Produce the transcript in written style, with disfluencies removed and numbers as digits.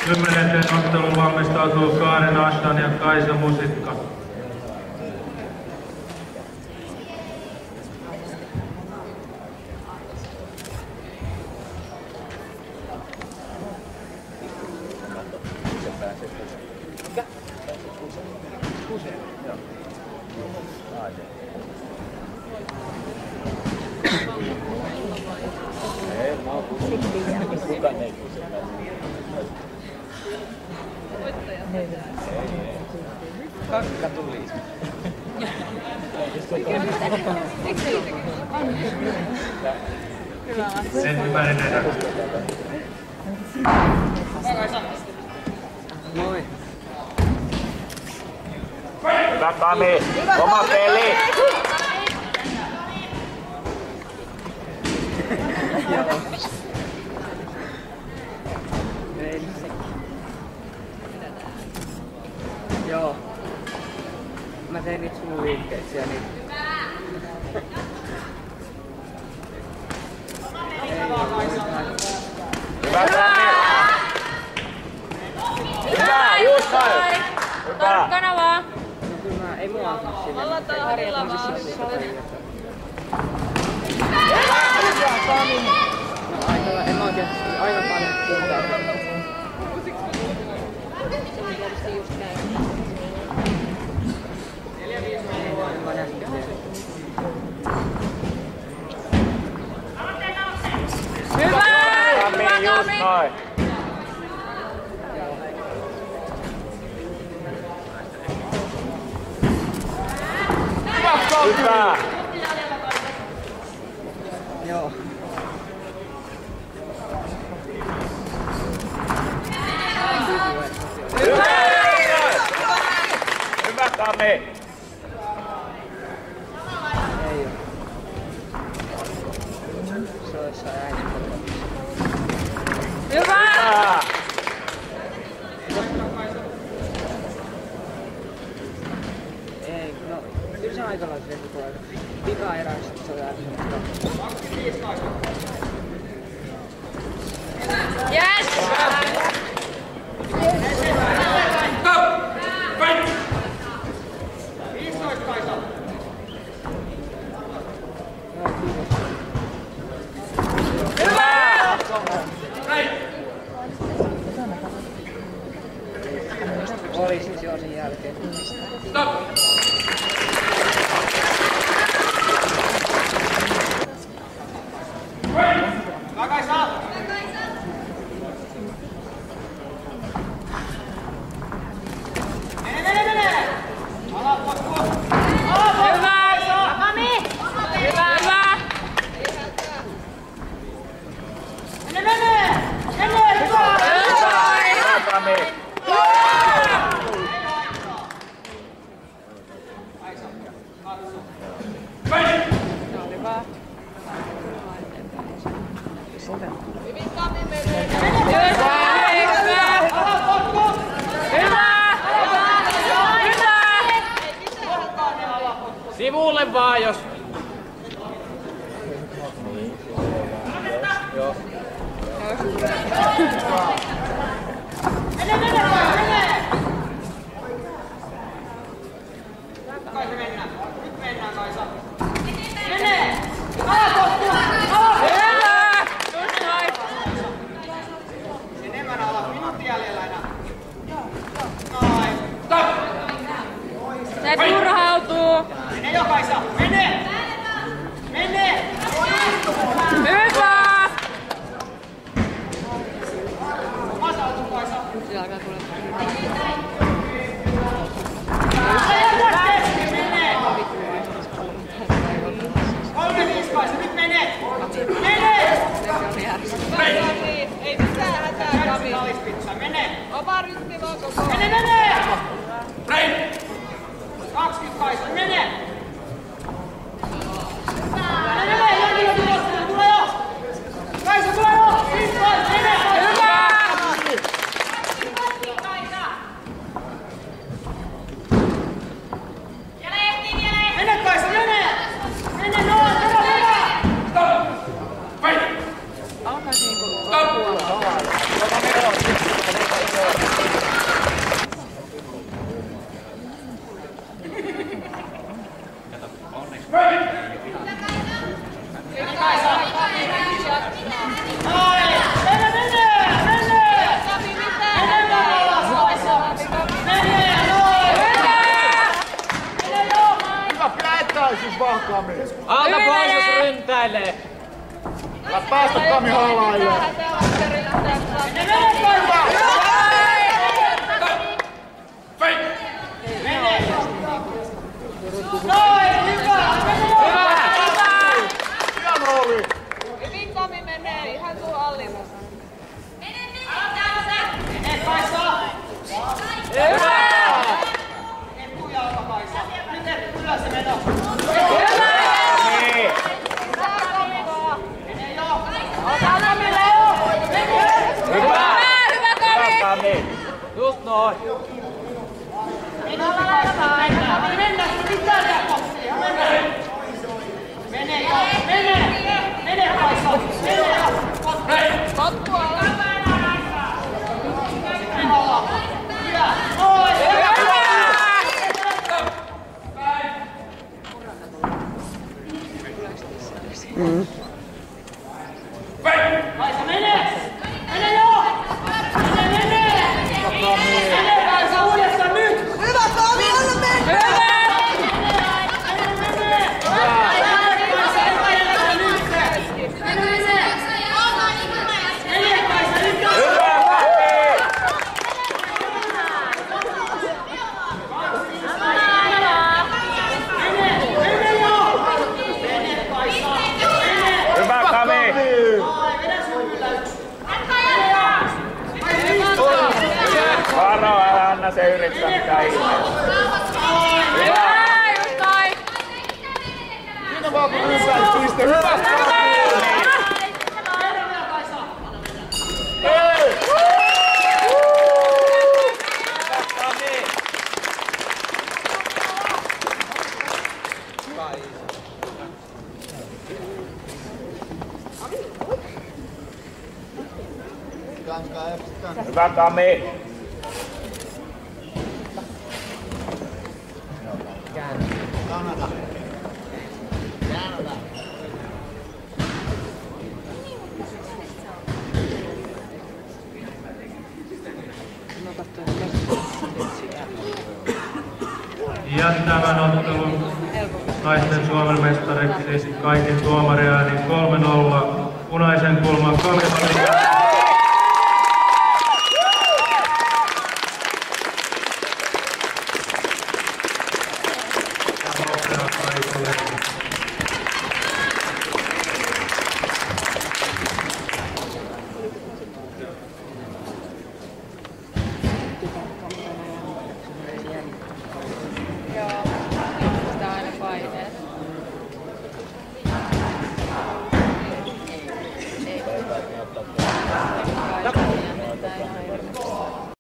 10. otteluun valmistautuu Kaaren Ashton ja Kaisa Musikka. Kakka tuli. Sen hyvän edellä. Moi. Hyvä Kami, oma peli! Joo. Mä tein niitä sun liikkeisiä niin. Hyvä Kami! Hyvä, just noin! Hyvä! Tarkkana vaan! No kyllä mä, ei mua antaa sinne. Ollaan tää harjalla vaan. No aika, en mä oikein aika paljon kuultaa. Se on tietysti just näin. Mä nähtin sen. Hyvä! Kami, Hyvä just Kami! noin! Hyvä! Joo. Hyvä! Hyvä Kami! Ei oo. Se ois äiti. Hyvä! Hyvä! Ei, no kyllä se aika lailla se tulee. Vika erässä se on äärimmäistä. Yes! Oli siis jo sen jälkeen. Hyvä Kami! Sivulle vaan jos. Joo. Kaisa mennään. Nyt mennään Kaisa. Enemmän ala. Minuutti jäljellä enää. Noin. Se turhautuu! Mene jo Kaisa. Mene! Mene! Hyvä! Masautu Kaisa. Se alkaa tulla. Mene! 35 Kaisa. Nyt mene! Mene! Ei mitään hätää, Kami. Alispitsa. Mene! Oma rytmi vaan koko ajan. Mene! Mene! 20 Kaisa. Mene! Kaisa, tule jo! Mene! Hyvä! Mene Kaisa, mene! Mene noin, Alkaa niinku loppua. Alta pois jos ryntäilee. Päästä Kami halaajalle. Hyvin Kami menee ihan tuu Allilla. Hyvä Kami! Just noin! Varo, älä anna se yrittää mitään ihmeessä. Hyvä, just noin. Siinä vaan kun ympäistyystä. Hyvä! Hyvä Kami! Ja tämän ottelun naisten Suomen mestariksi kaikin tuomariäänin 3-0 punaisen kulman Kami Malika. Ja